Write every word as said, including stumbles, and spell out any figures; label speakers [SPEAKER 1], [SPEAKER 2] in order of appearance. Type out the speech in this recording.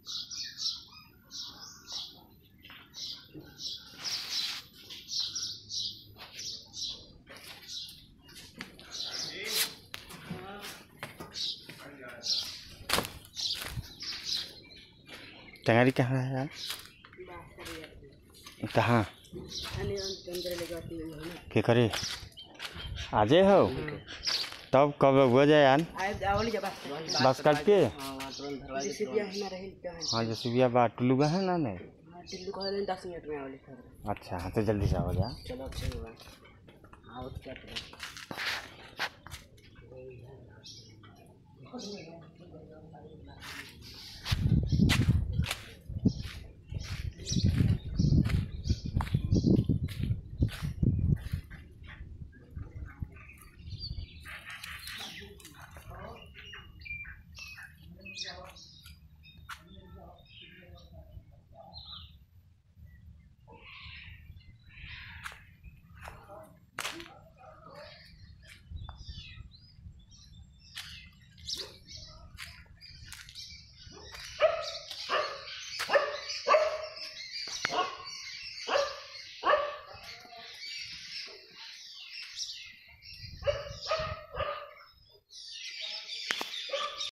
[SPEAKER 1] टंगारी कहाँ है यार? कहाँ के करे आजे हो तब कब हो जाए यार? बस काट के हाँ जैसे बा टुल्लू का है ना नहीं
[SPEAKER 2] दस मिनट में आवली।
[SPEAKER 1] अच्छा हाँ तो जल्दी से आओ जा।
[SPEAKER 2] चलो अच्छा आओ क्या